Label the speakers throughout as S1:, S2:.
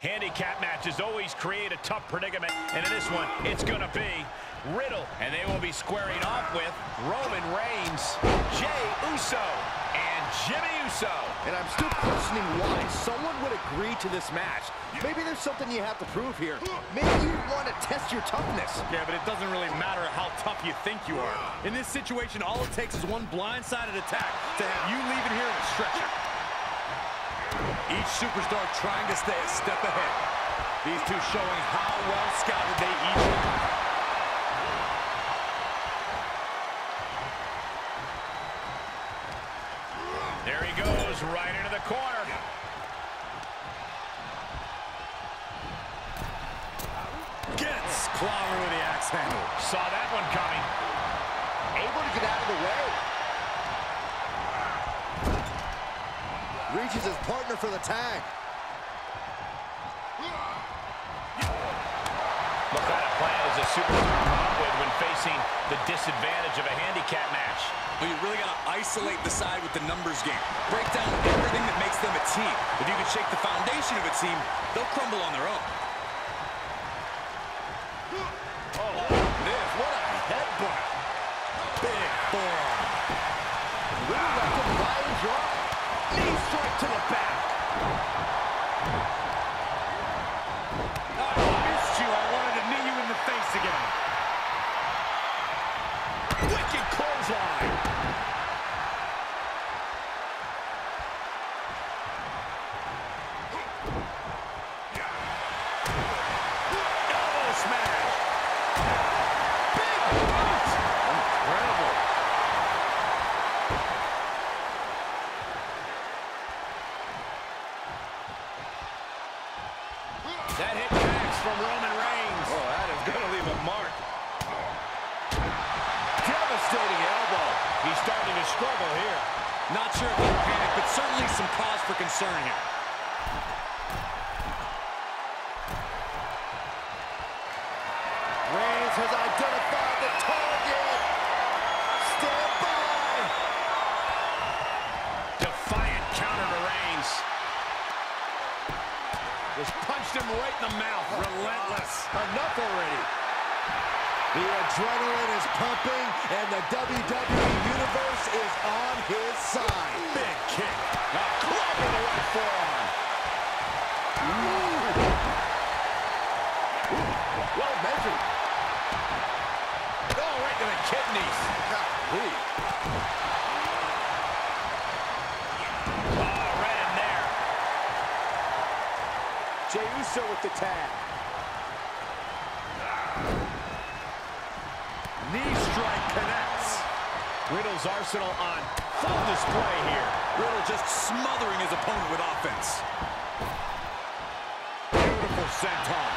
S1: Handicap matches always create a tough predicament, and in this one, it's going to be Riddle. And they will be squaring off with Roman Reigns, Jey Uso, and Jimmy Uso.
S2: And I'm still questioning why someone would agree to this match. Maybe there's something you have to prove here. Maybe you want to test your toughness.
S3: Yeah, but it doesn't really matter how tough you think you are. In this situation, all it takes is one blindsided attack to have you leaving here in a stretcher. Each superstar trying to stay a step ahead. These two showing how well scouted they each are.
S1: There he goes, right into the corner.
S3: Gets clobbered with the axe handle.
S1: Saw that one coming.
S2: Able to get out of the way. Reaches his partner for the tag.
S1: What kind of plan does a superstar come up with when facing the disadvantage of a handicap match?
S3: Well, you really got to isolate the side with the numbers game. Break down everything that makes them a team. If you can shake the foundation of a team, they'll crumble on their own.
S2: Oh, this, what a headbutt. Big forearm. Riddle left him high and dry. Knee strike to the back.
S3: I missed you. I wanted to knee you in the face again.
S1: Wicked clothesline. Elbow smash. Big boot. Incredible. That hit connects from Roman Reigns.
S2: Oh, that is going to leave a mark. Devastating elbow.
S1: He's starting to struggle here.
S3: Not sure if they're panic, but certainly some cause for concern here.
S2: Reigns has identified the target. Stand by.
S1: Defiant counter to Reigns.
S3: Just punched him right in the mouth. Relentless.
S2: Enough already. The adrenaline is pumping, and the WWE Universe is on his side.
S3: Big kick.
S2: A club in the right forearm. Well measured.
S1: Oh, right to the kidneys. Oh, right in there.
S2: Jey Uso with the tag.
S3: Knee strike connects.
S1: Riddle's arsenal on full display here.
S3: Riddle just smothering his opponent with offense. Beautiful senton.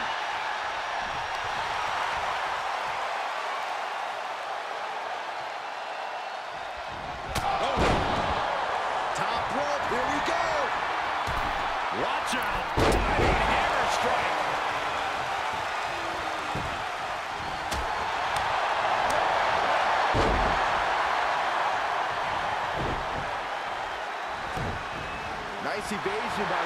S2: Top rope, here we go.
S1: Watch out. Diving hammer strike.
S2: Nice evasion by...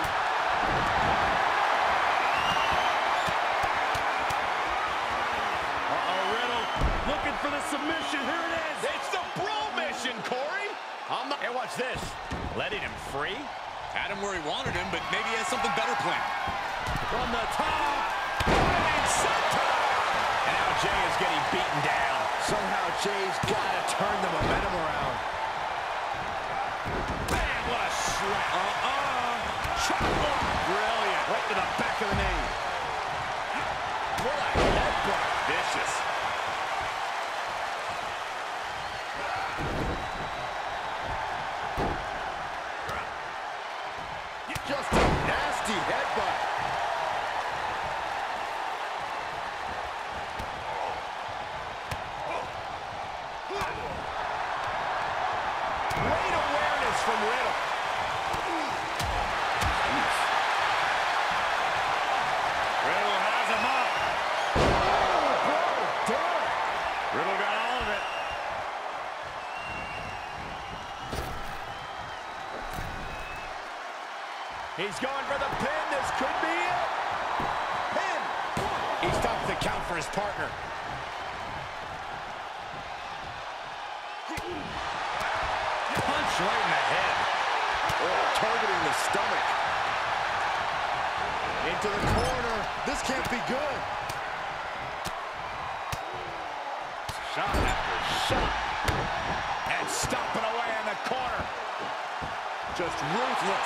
S1: Uh-oh, Riddle looking for the submission. Here it is. It's the bro mission, Corey. And watch this. Letting him free.
S3: Had him where he wanted him, but maybe he has something better planned.
S1: From the top. Diving senton. And now Jey is getting beaten down.
S2: Somehow Jey's got to turn the momentum around.
S1: Bam, what a slap. Chopper. Brilliant. Right to the back of the knee.
S2: What a headbutt.
S1: Vicious.
S2: Just a nasty headbutt.
S1: Great awareness from Riddle. Riddle has him up.
S2: Oh, damn.
S1: Riddle got all of it. He's going for the pin. This could be it.
S2: count for his partner.
S3: Punch right in the head.
S2: Oh, targeting the stomach. Into the corner. This can't be good.
S1: Shot after shot. And stomping away in the corner.
S2: Just ruthless.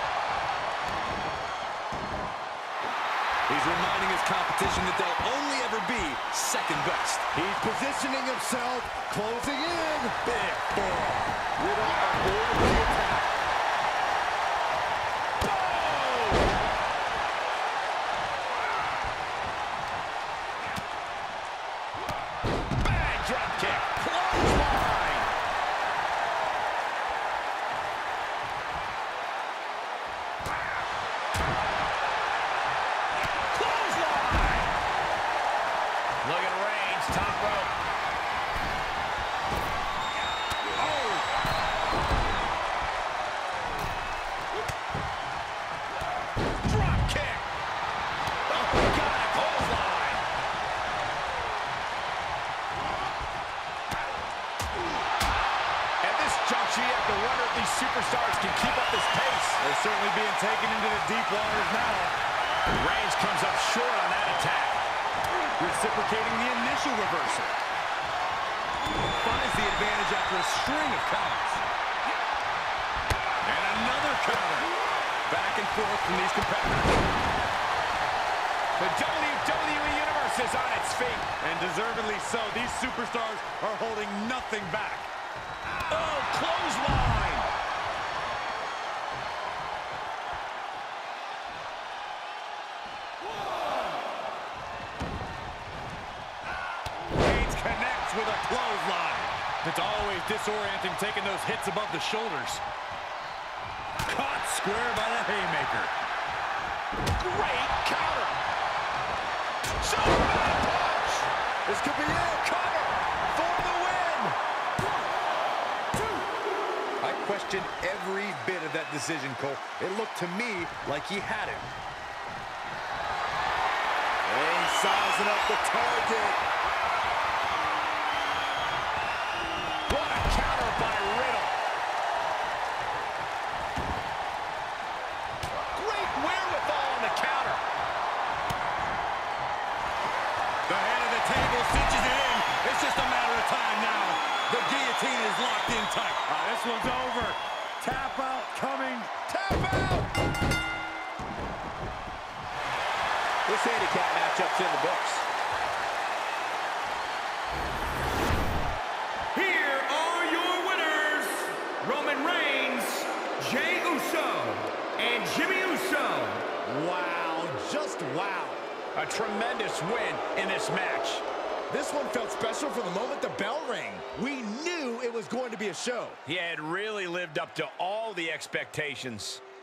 S3: He's reminding his competition that they'll only ever be second best.
S2: He's positioning himself, closing in. Big forearm. Riddle avoids the attack.
S1: Bang, drop kick. Clothesline. Clothesline. Look at Reigns, top rope. Oh. Drop kick. Oh, got a clothesline. At this juncture, you have to wonder if these superstars can keep up this pace.
S3: They're certainly being taken into the deep waters now.
S1: Reigns comes up short on that attack.
S3: Reciprocating the initial reversal. Finds the advantage after a string of counters. And another counter. Back and forth from these competitors.
S1: The WWE Universe is on its feet.
S3: And deservedly so. These superstars are holding nothing back.
S1: Oh, clothesline.
S3: Reigns connects with a clothesline. It's always disorienting taking those hits above the shoulders. Caught square by the haymaker.
S1: Great counter. Superman punch.
S2: This could be it.
S1: Cover for the win.
S3: I questioned every bit of that decision, Cole. It looked to me like he had it.
S2: And sizing up the target.
S1: What a counter by Riddle. Great wherewithal on the counter.
S3: The head of the table cinches it in. It's just a matter of time now. The guillotine is locked in tight. This one's over. Tap out coming.
S1: Tap out.
S2: This handicap matchup's in the books.
S4: Here are your winners, Roman Reigns, Jey Uso, and Jimmy Uso.
S2: Wow, just wow.
S1: A tremendous win in this match.
S2: This one felt special from the moment the bell rang. We knew it was going to be a show.
S1: He had really lived up to all the expectations.